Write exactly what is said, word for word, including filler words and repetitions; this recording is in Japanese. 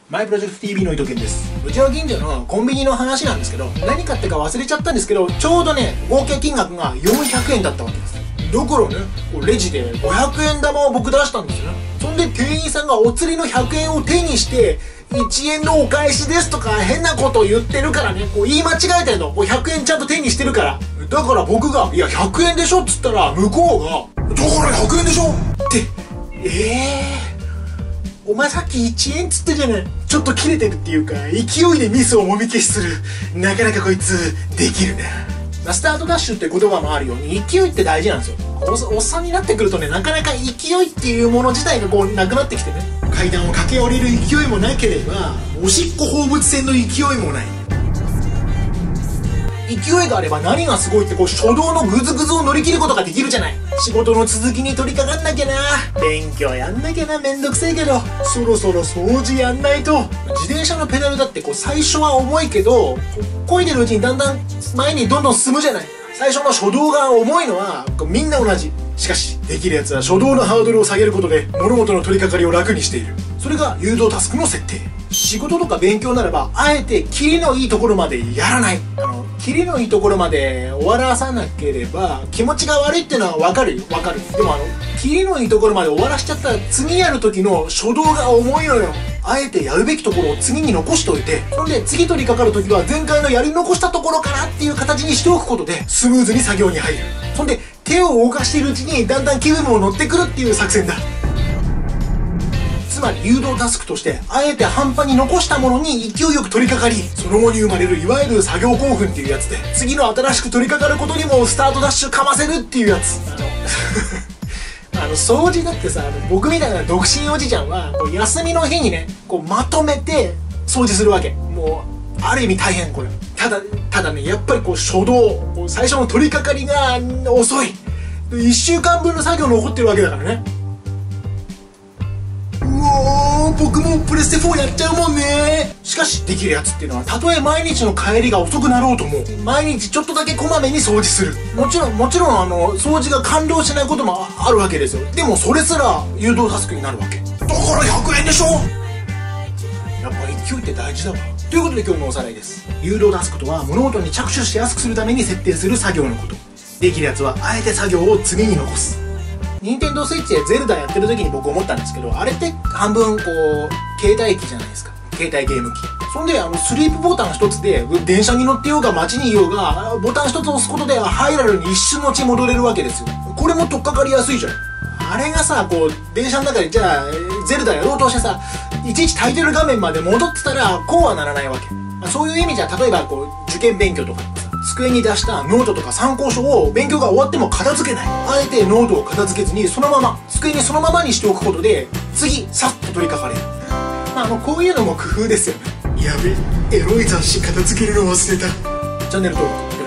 マイプロジェクト ティーブイ の伊藤健です。うちの近所のコンビニの話なんですけど、何買ったか忘れちゃったんですけど、ちょうどね、合計金額がよんひゃくえんだったわけです。だからね、レジでごひゃくえん玉を僕出したんですよね。そんで店員さんがお釣りのひゃくえんを手にして、いちえんのお返しですとか変なことを言ってるからね、こう言い間違えてるの。こうひゃくえんちゃんと手にしてるから。だから僕が、いやひゃくえんでしょっつったら、向こうが、だからひゃくえんでしょって、ええー。お前さっきいちえんっつってじゃない。ちょっとキレてるっていうか、勢いでミスをもみ消しする。なかなかこいつ、できるな。まあ、スタートダッシュって言葉もあるように、勢いって大事なんですよ。お, おっさんになってくるとね、なかなか勢いっていうもの自体がこう、なくなってきてね。階段を駆け下りる勢いもなければ、おしっこ放物線の勢いもない。勢いがあれば何がすごいってこう初動のグズグズを乗り切ることができるじゃない。仕事の続きに取り掛かんなきゃな、勉強やんなきゃな、めんどくせえけどそろそろ掃除やんないと。自転車のペダルだってこう最初は重いけど漕いでるうちにだんだん前にどんどん進むじゃない。最初の初動が重いのはみんな同じ。しかしできるやつは初動のハードルを下げることで物事の取り掛かりを楽にしている。それが誘導タスクの設定。仕事とか勉強ならばあえてキリのいいところまでやらない。あのキリのいいところまで終わらさなければ気持ちが悪いっていうのは分かるよ、分かる。でもあのキリのいいところまで終わらしちゃったら次やる時の初動が重いのよ。あえてやるべきところを次に残しておいて、そんで次取り掛かる時は前回のやり残したところからっていう形にしておくことでスムーズに作業に入る。そんで手を動かしているうちにだんだん気分も乗ってくるっていう作戦だ。つまり誘導タスクとしてあえて半端に残したものに勢いよく取り掛かり、その後に生まれるいわゆる作業興奮っていうやつで次の新しく取り掛かることにもスタートダッシュかませるっていうやつ。あのあの掃除だってさ、僕みたいな独身おじちゃんはこう休みの日にねこうまとめて掃除するわけ。もうある意味大変これ。ただただね、やっぱりこう初動、こう最初の取り掛かりが遅い。いっしゅうかんぶんの作業残ってるわけだからね。うおー、僕もプレステフォーやっちゃうもんね。しかしできるやつっていうのはたとえ毎日の帰りが遅くなろうとも毎日ちょっとだけこまめに掃除する。もちろんもちろんあの掃除が完了しないこともあるわけですよ。でもそれすら誘導タスクになるわけだからひゃくえんでしょ。やっぱ勢いって大事だわ。ということで今日のおさらいです。誘導タスクとは物事に着手しやすくするために設定する作業のこと。できるやつはあえて作業を次に残す。任天堂スイッチでゼルダやってる時に僕思ったんですけど、あれって半分こう携帯機じゃないですか。携帯ゲーム機。そんであのスリープボタン一つで電車に乗ってようが街にいようがボタン一つ押すことでハイラルに一瞬のうち戻れるわけですよ。これも取っかかりやすいじゃん。あれがさこう電車の中でじゃあゼルダやろうとしてさいちいちタイトル画面まで戻ってたらこうはならないわけ。そういう意味じゃ例えばこう受験勉強とか机に出したノートとか参考書を勉強が終わっても片付けない。あえてノートを片付けずにそのまま机にそのままにしておくことで次さっと取り掛かれる。まあもうこういうのも工夫ですよね。やべ、エロい雑誌片付けるの忘れた。チャンネル登録